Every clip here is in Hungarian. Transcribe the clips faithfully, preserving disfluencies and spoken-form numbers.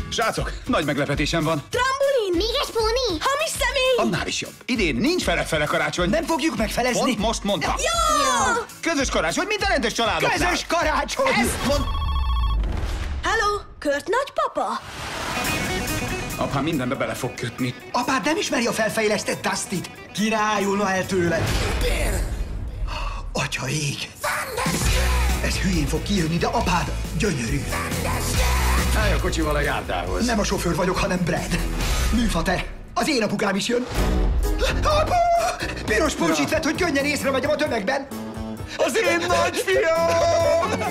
Srácok, nagy meglepetésem van. Trambolin! Még egy póni! Hamis személy! Annál is jobb. Idén nincs fele-fele karácsony. Nem fogjuk megfelezni. Pont most mondta. Jó! Közös karácsony, minden rendes családoknál. Közös karácsony! Ezt mond... Hello, Kurt nagypapa? Apám mindenbe bele fog kötni. Apád nem ismeri a felfejlesztett Dustit. Királyulna el tőled. Atya ég. Ez hülyén fog kijönni, de apád gyönyörű. Állj a kocsival a járdához. Nem a sofőr vagyok, hanem Brad. Műfa te. Az én apukám is jön. Apu! Piros pulcsit vett, hogy könnyen észrevegyem a tömegben. Az én nagyfiam!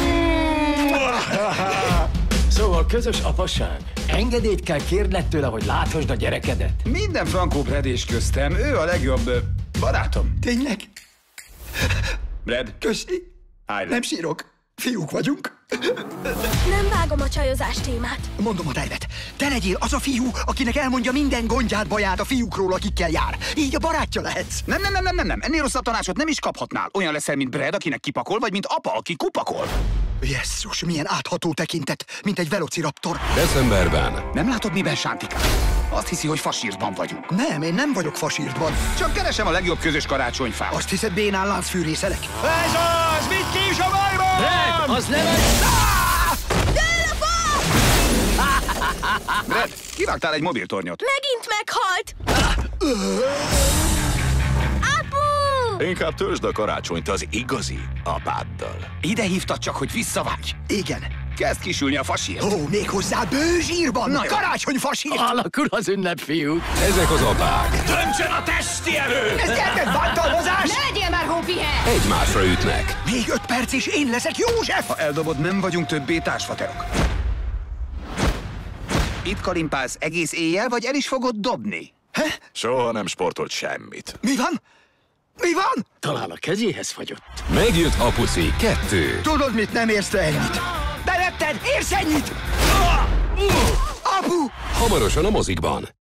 Szóval közös apasság. Engedélyt kell kérned tőle, hogy láthasd a gyerekedet. Minden frankó Brad és köztem, ő a legjobb ö, barátom. Tényleg? Brad, Köszi. állj le. Nem sírok. Fiúk vagyunk. Nem vágom a csajozás témát. Mondom a tervet. Te legyél az a fiú, akinek elmondja minden gondját, baját a fiúkról, akikkel jár. Így a barátja lehetsz. Nem, nem, nem, nem, nem, nem. Ennél rosszabb tanácsot nem is kaphatnál. Olyan leszel, mint Brad, akinek kipakol, vagy mint apa, aki kupakol. Jesszus, milyen átható tekintet, mint egy velociraptor. Decemberben. Nem látod, miben sántikál? Azt hiszi, hogy fasírtban vagyunk. Nem, én nem vagyok fasírtban. Csak keresem a legjobb közös karácsonyfát. Azt hiszed, bénán láncfűrészelek? Ez az! Mit ki is a bajban? Brad, az nem egy... Brad, kivágtál egy mobiltornyot. Megint meghalt! Apu! Inkább töltsd a karácsonyt az igazi apáddal. Ide hívtad csak, hogy visszavágj. Igen. Kezd kisülni a fasírt. Ó, még hozzá bőzsírban! Na jó. Karácsonyfasírt! Alakul az ünnep, fiúk. Ezek az apák Döntsön a testi erő! Ez gyermekbántalmazás! Ne legyél már hópihe! egymásra ütnek. Még öt perc és én leszek József! Ha eldobod, nem vagyunk többé társfaterok. Itt kalimpálsz egész éjjel, vagy el is fogod dobni? Soha nem sportolt semmit. Mi van? Mi van? Talán a kezéhez fagyott. Megjött Apuci kettő. Tudod mit, nem érsz te ennyit. Bevetted, érsz ennyit! Apu! Hamarosan a mozikban.